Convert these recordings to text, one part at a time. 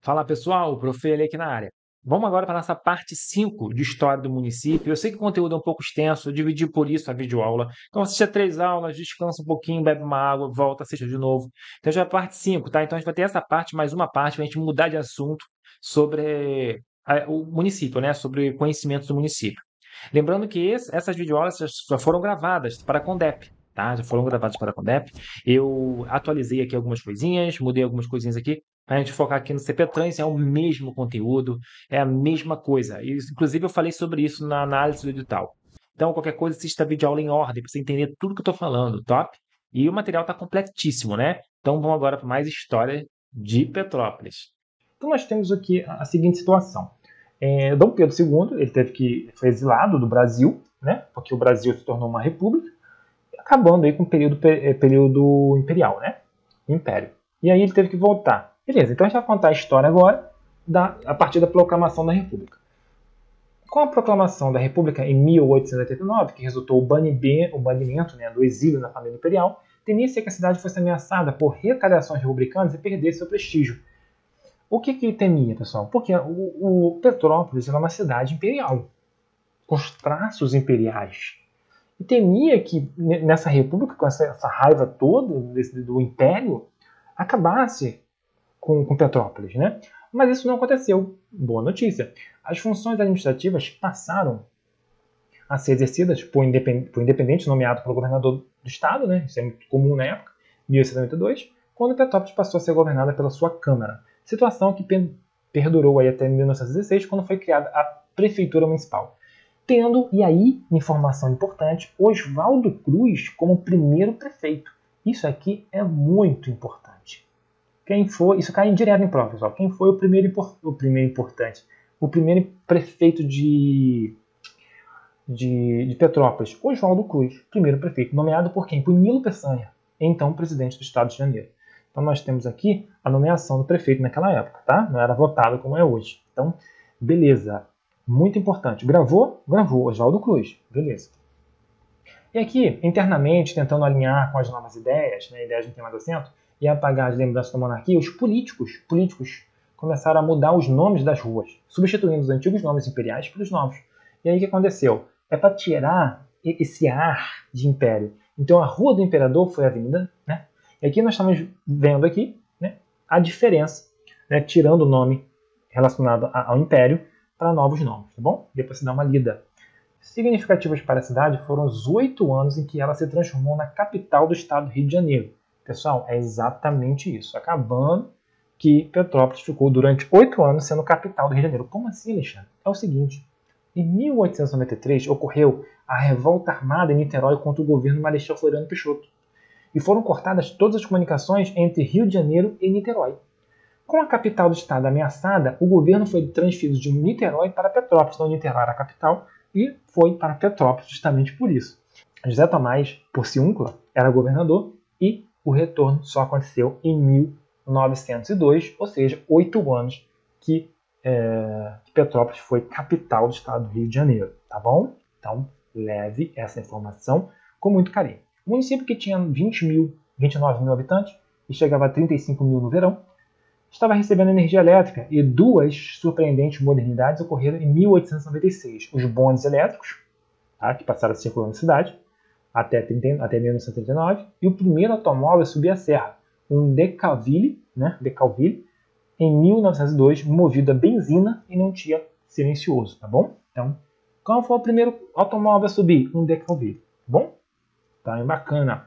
Fala pessoal, Prof. Eli aqui na área. Vamos agora para a nossa parte 5 de História do Município. Eu sei que o conteúdo é um pouco extenso, eu dividi por isso a videoaula. Então assista 3 aulas, descansa um pouquinho, bebe uma água, volta, assiste de novo. Então já é a parte 5, tá? Então a gente vai ter essa parte, mais uma parte, para a gente mudar de assunto sobre o município, né? Sobre conhecimentos do município. Lembrando que essas videoaulas já foram gravadas para a Condep, tá? Já foram gravadas para a Condep. Eu atualizei aqui algumas coisinhas, mudei algumas coisinhas aqui, para a gente focar aqui no CP-Trans, é o mesmo conteúdo, é a mesma coisa. Inclusive, eu falei sobre isso na análise do edital. Então, qualquer coisa, assista a videoaula em ordem, para você entender tudo que eu estou falando, top? E o material está completíssimo, né? Então, vamos agora para mais história de Petrópolis. Então nós temos aqui a seguinte situação. Dom Pedro II foi exilado do Brasil, né, porque o Brasil se tornou uma república, acabando aí com o período imperial, né, império. E aí ele teve que voltar. Beleza, então a gente vai contar a história agora a partir da proclamação da república. Com a proclamação da república em 1889, que resultou o banimento, né, do exílio na família imperial, temia-se que a cidade fosse ameaçada por retaliações republicanas e perdesse seu prestígio. O que ele temia, pessoal? Porque o Petrópolis era uma cidade imperial, com os traços imperiais. E temia que nessa república, com essa raiva toda do império, acabasse com Petrópolis, né? Mas isso não aconteceu. Boa notícia. As funções administrativas passaram a ser exercidas por independente nomeado pelo governador do estado, né? Isso é muito comum na época, 1892, quando Petrópolis passou a ser governada pela sua Câmara. Situação que perdurou aí até 1916, quando foi criada a Prefeitura Municipal. Tendo, e aí, informação importante, Oswaldo Cruz como primeiro prefeito. Isso aqui é muito importante. Isso cai direto em prova, pessoal. Quem foi o primeiro prefeito de Petrópolis? Oswaldo Cruz, primeiro prefeito, nomeado por quem? Por Nilo Peçanha, então presidente do Estado de Janeiro. Então nós temos aqui a nomeação do prefeito naquela época, tá? Não era votado como é hoje. Então, beleza. Muito importante. Gravou? Gravou. Oswaldo Cruz. Beleza. E aqui, internamente, tentando alinhar com as novas ideias, né, ideias não tem mais assento, e apagar as lembranças da monarquia, os políticos começaram a mudar os nomes das ruas, substituindo os antigos nomes imperiais pelos novos. E aí o que aconteceu? É para tirar esse ar de império. Então a Rua do Imperador foi a avenida, né? E aqui nós estamos vendo aqui, né, a diferença, né, tirando o nome relacionado ao Império para novos nomes, tá bom? Depois você dá uma lida. Significativos para a cidade foram os 8 anos em que ela se transformou na capital do estado do Rio de Janeiro. Pessoal, é exatamente isso. Acabando que Petrópolis ficou durante 8 anos sendo capital do Rio de Janeiro. Como assim, Alexandre? É o seguinte, em 1893 ocorreu a revolta armada em Niterói contra o governo Marechal Floriano Peixoto. E foram cortadas todas as comunicações entre Rio de Janeiro e Niterói. Com a capital do estado ameaçada, o governo foi transferido de Niterói para Petrópolis. Então, Niterói era a capital e foi para Petrópolis justamente por isso. José Tomás Porciúncula era governador e o retorno só aconteceu em 1902, ou seja, 8 anos que Petrópolis foi capital do estado do Rio de Janeiro, tá bom? Então, leve essa informação com muito carinho. O município que tinha 29 mil habitantes e chegava a 35 mil no verão, estava recebendo energia elétrica e 2 surpreendentes modernidades ocorreram em 1896. Os bondes elétricos, tá, que passaram a circular na cidade até 1939, e o primeiro automóvel a subir a serra, um Decalville, em 1902, movido a benzina e não tinha silencioso, tá bom? Então, qual foi o primeiro automóvel a subir? Um Decalville, tá bom? Tá, é bacana.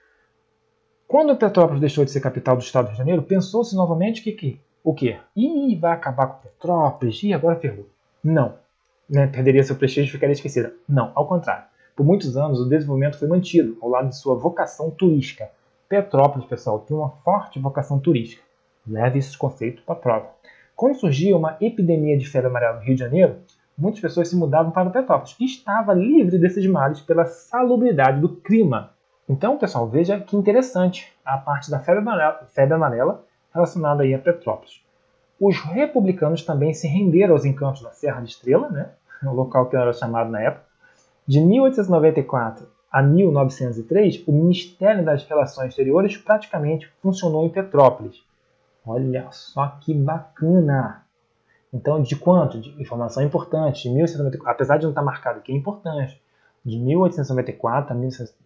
Quando Petrópolis deixou de ser capital do estado do Rio de Janeiro, pensou-se novamente que o quê? Ih, vai acabar com Petrópolis, ih, agora ferrou. Não. Né? Perderia seu prestígio e ficaria esquecida. Não, ao contrário. Por muitos anos, o desenvolvimento foi mantido ao lado de sua vocação turística. Petrópolis, pessoal, tem uma forte vocação turística. Leve esse conceito para a prova. Quando surgia uma epidemia de febre amarela no Rio de Janeiro, muitas pessoas se mudavam para Petrópolis e estava livre desses males pela salubridade do clima. Então, pessoal, veja que interessante a parte da febre amarela relacionada aí a Petrópolis. Os republicanos também se renderam aos encantos da Serra de Estrela, né, o local que era chamado na época. De 1894 a 1903, o Ministério das Relações Exteriores praticamente funcionou em Petrópolis. Olha só que bacana! Então, de quanto? De informação importante. De 1894, apesar de não estar marcado aqui, é importante. De 1894 a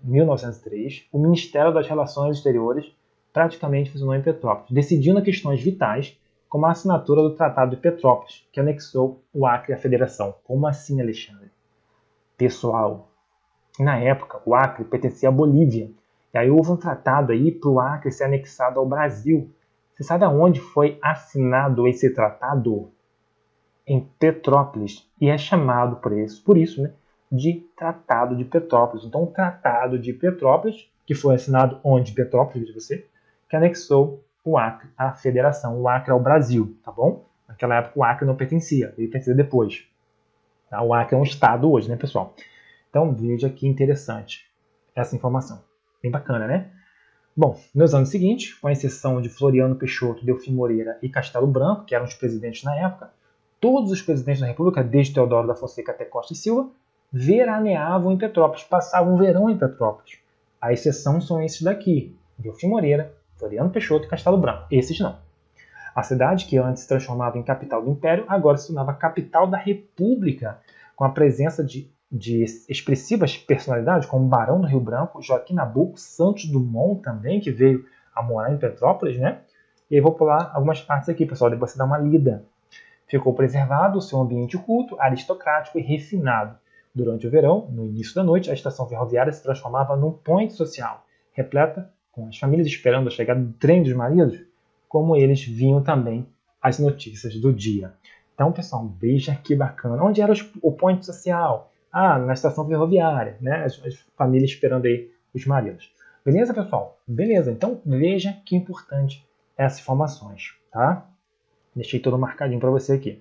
1903, o Ministério das Relações Exteriores praticamente funcionou em Petrópolis, decidindo questões vitais, como a assinatura do Tratado de Petrópolis, que anexou o Acre à Federação. Como assim, Alexandre? Pessoal, na época, o Acre pertencia à Bolívia. E aí houve um tratado aí para o Acre ser anexado ao Brasil. Você sabe aonde foi assinado esse tratado? Em Petrópolis. E é chamado por isso, né, de Tratado de Petrópolis. Então, o Tratado de Petrópolis, que foi assinado onde? Petrópolis, de você, que anexou o Acre à Federação, o Acre ao Brasil, tá bom? Naquela época o Acre não pertencia, ele pertencia depois. Tá? O Acre é um estado hoje, né, pessoal? Então, veja que interessante essa informação. Bem bacana, né? Bom, nos anos seguintes, com a exceção de Floriano Peixoto, Delfim Moreira e Castelo Branco, que eram os presidentes na época, todos os presidentes da República, desde Teodoro da Fonseca até Costa e Silva, veraneavam em Petrópolis, passavam o verão em Petrópolis. A exceção são esses daqui, Delfim Moreira, Floriano Peixoto e Castelo Branco. Esses não. A cidade, que antes se transformava em capital do Império, agora se tornava capital da República, com a presença de expressivas personalidades, como o Barão do Rio Branco, Joaquim Nabuco, Santos Dumont também, que veio a morar em Petrópolis, né? E aí vou pular algumas partes aqui, pessoal, depois você dá uma lida. Ficou preservado o seu ambiente culto, aristocrático e refinado. Durante o verão, no início da noite, a estação ferroviária se transformava num point social, repleta com as famílias esperando a chegada do trem dos maridos, como eles viam também as notícias do dia. Então, pessoal, veja que bacana. Onde era o point social? Ah, na estação ferroviária, né? As famílias esperando aí os maridos. Beleza, pessoal? Beleza. Então, veja que importante essas informações, tá? Deixei todo marcadinho para você aqui.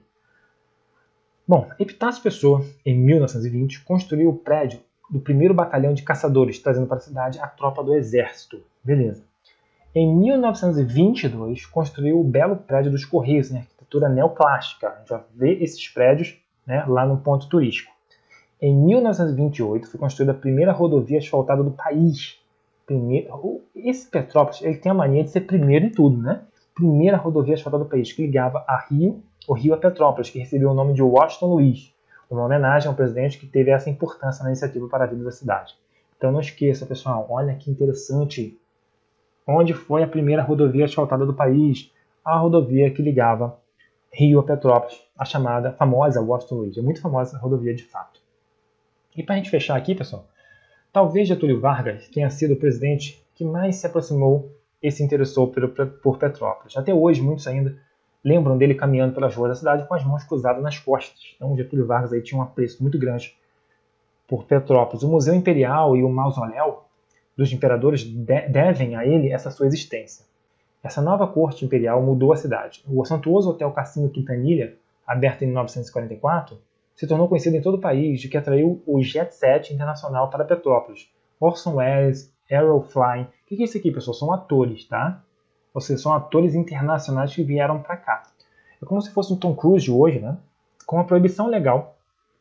Bom, Epitácio Pessoa, em 1920, construiu o prédio do 1º Batalhão de Caçadores, trazendo para a cidade a tropa do Exército. Beleza. Em 1922, construiu o belo prédio dos Correios, em arquitetura neoclássica. A gente vai ver esses prédios, né, lá no ponto turístico. Em 1928, foi construída a primeira rodovia asfaltada do país. Esse Petrópolis, ele tem a mania de ser primeiro em tudo, né? Primeira rodovia asfaltada do país, que ligava o Rio a Petrópolis, que recebeu o nome de Washington Luiz, uma homenagem ao presidente que teve essa importância na iniciativa para a vida da cidade. Então não esqueça, pessoal, olha que interessante. Onde foi a primeira rodovia asfaltada do país? A rodovia que ligava Rio a Petrópolis, a chamada famosa Washington Luiz. É muito famosa essa rodovia de fato. E para a gente fechar aqui, pessoal, talvez Getúlio Vargas tenha sido o presidente que mais se aproximou e se interessou por Petrópolis. Até hoje, muitos ainda lembram dele caminhando pelas ruas da cidade com as mãos cruzadas nas costas. Então, Getúlio Vargas aí tinha um apreço muito grande por Petrópolis. O Museu Imperial e o Mausoléu dos Imperadores devem a ele essa sua existência. Essa nova corte imperial mudou a cidade. O suntuoso Hotel Cassino Quintanilha, aberto em 1944, se tornou conhecido em todo o país, de que atraiu o Jet Set internacional para Petrópolis. Orson Welles, Errol Flynn. O que é isso aqui, pessoal? São atores, tá? Ou seja, são atores internacionais que vieram para cá. É como se fosse um Tom Cruise de hoje, né? Com a proibição legal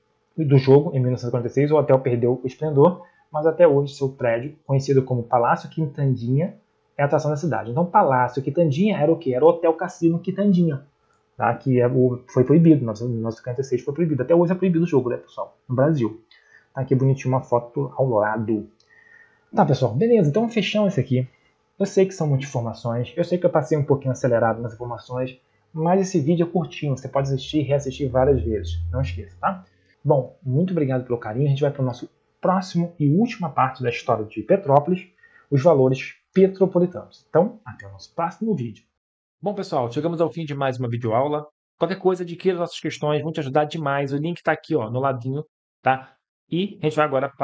do jogo, em 1946, o hotel perdeu o esplendor, mas até hoje seu prédio, conhecido como Palácio Quintandinha, é a atração da cidade. Então, Palácio Quintandinha era o quê? Era o Hotel Cassino Quintandinha, tá? Que foi proibido, em 1956 foi proibido. Até hoje é proibido o jogo, né, pessoal? No Brasil. Tá aqui bonitinho uma foto ao lado. Tá, pessoal, beleza. Então, fechamos esse aqui. Eu sei que são muitas informações, eu sei que eu passei um pouquinho acelerado nas informações, mas esse vídeo é curtinho, você pode assistir e reassistir várias vezes. Não esqueça, tá? Bom, muito obrigado pelo carinho. A gente vai para o nosso próximo e última parte da história de Petrópolis, os valores petropolitanos. Então, até o nosso próximo vídeo. Bom, pessoal, chegamos ao fim de mais uma videoaula. Qualquer coisa, adquira nossas questões, vão te ajudar demais. O link está aqui, ó, no ladinho, tá? E a gente vai agora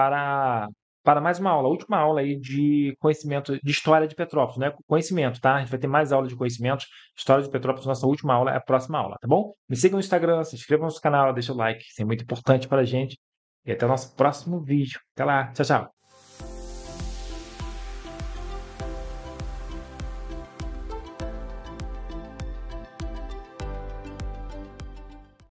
para mais uma aula, a última aula aí de conhecimento, de história de Petrópolis, né? Conhecimento, tá? A gente vai ter mais aula de conhecimento, história de Petrópolis, nossa última aula é a próxima aula, tá bom? Me siga no Instagram, se inscreva no nosso canal, deixa o like, isso é muito importante para a gente. E até o nosso próximo vídeo. Até lá, tchau, tchau.